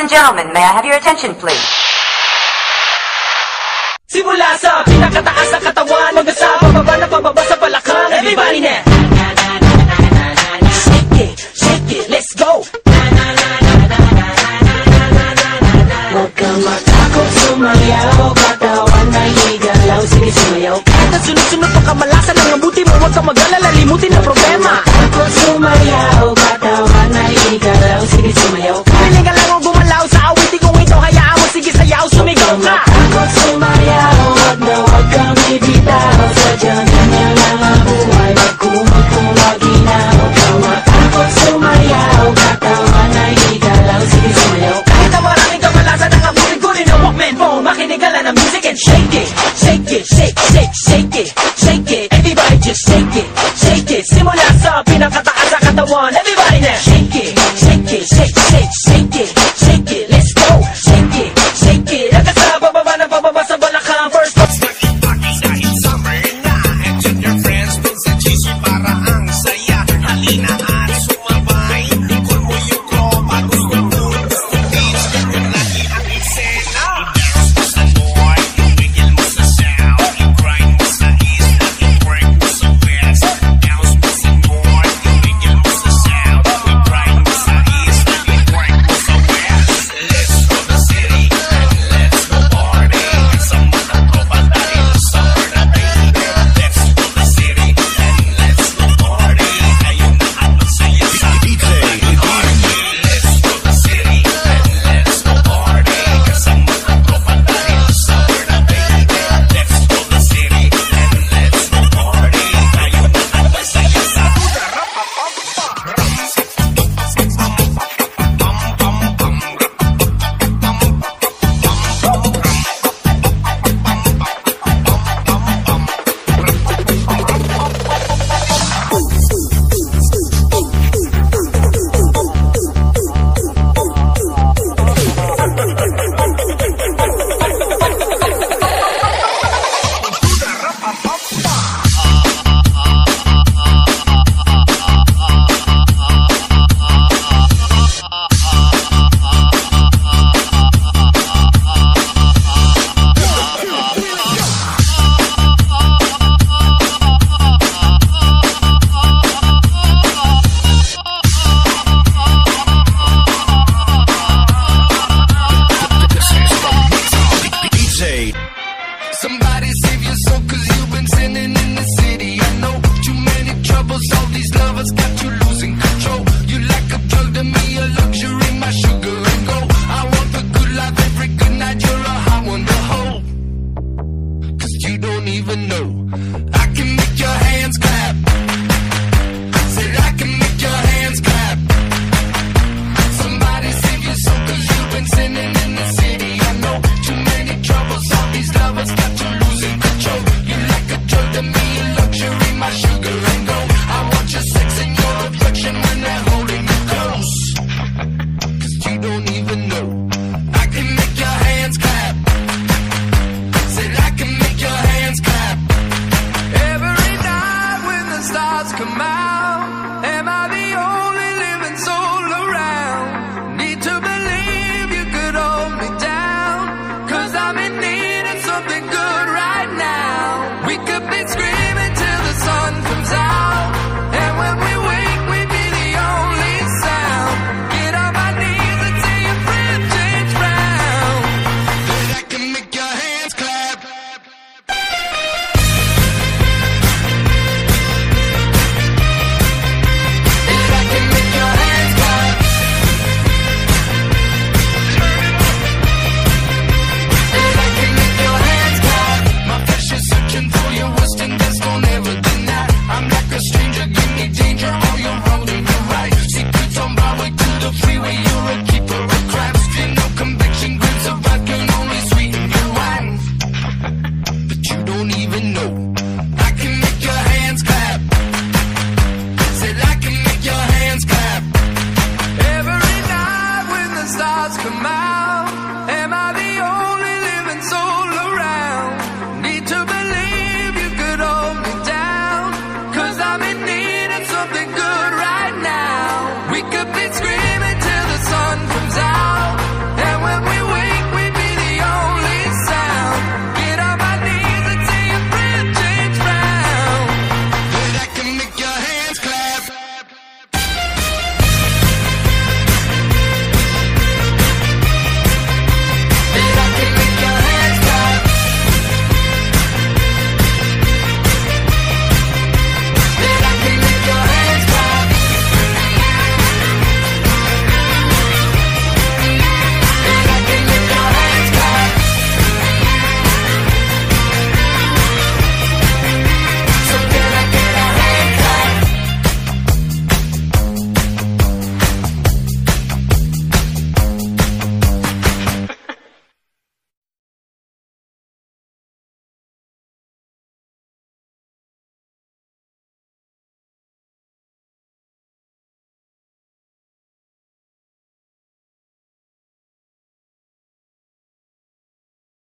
and gentlemen, may I have your attention, please? Simula sa pinakataas na katawan, hanggang sa pababa na pababa sa balakang. Everybody now! Shake it, let's go! Huwag kang matakot sumayaw, katawan ay igalaw, sige sumayaw. Kahit na sunod-sunod pa kamalasan ang mabuti mo, huwag kang mag-alala, limutin ang problema. Takot sumayaw, katawan ay igalaw, sige sumayaw. Piling ka lang o gumalaw sa awitin kong ito, hayaan mo, sige sayaw, sumigaw ka. Takot sumayaw, wag na wag kang ibitaw, sadyang ganyan lang ang buhay, magkumag kung maginaw. Huwag kang matakot sumayaw, katawan ay igalaw, sige sumayaw. Kahit na maraming kamalasan ang abutin-gunin ng Walkman phone, makinig ka lang ng music and shake it. Shake it, shake, shake, shake it, shake it. Everybody just shake it, shake it. Simula sa pinakataas sa katawan, everybody now. Shake it, shake it, shake, shake, shake it, shake it. Let's go, shake it, shake it. Hanggang sa bababa na bababa sa balakang first. Kahit summer na, and your friends dun sa cheesy para ang saya. Halina at sumabay, kung mo yung tropa, gusto mood, gusto beats, ganyan lagi ang eksena. I-dance mo sa north, i-wiggle mo sa south, i-grind mo sa east, i-work mo sa west. Bounce mo sa north, i-wiggle mo sa south, i-grind mo sa east, i-work mo sa west. Let's go the city, and let's go party. Kasama ng tropa dahil summer na baby. Let's go the city, and let's go party. Ayun na ang masaya sa DJ. Let's go the city, and let's go party. Kasama ng tropa dahil summer na baby. Let's go the city, and let's go party. Ayun na ang masaya sa Somebody save your soul, cause you've been sinning in the city. I know too many troubles, all these lovers got you losing control. You like a drug to me, a luxury, my sugar and gold. I want the good life every good night, you're a high one to hold. Cause you don't even know, I can make your hands clap. Said I can make your hands clap. Somebody save your soul, cause you've been sinning in the city. I know too many troubles, all these lovers got you losing control. You like a drug to me, a luxury, my sugar and gold. I want your sex and your affection when they're holding you close. Cause you don't even know, I can make your hands clap. Said I can make your hands clap. Every night when the stars come out, am I the only living soul around? Need to believe you could hold me down, cause I'm in need of something good right now. We could be screaming till the sun comes out, and when we wake we'd be the only sound. Get on my knees and say your friend change round. That I can make your hands clap. That I can make your hands clap. That I can make your hands clap. My flesh is searching for your worst and best, don't ever deny. I'm like a stranger, give me danger, all you're wrong and you're right. Secrets on my way to the freeway, you're a keeper of crabs. Feel no conviction, grits of vodka can only sweeten your wine. But you don't even know, I can make your hands clap. Said I can make your hands clap. Every night when the stars come out,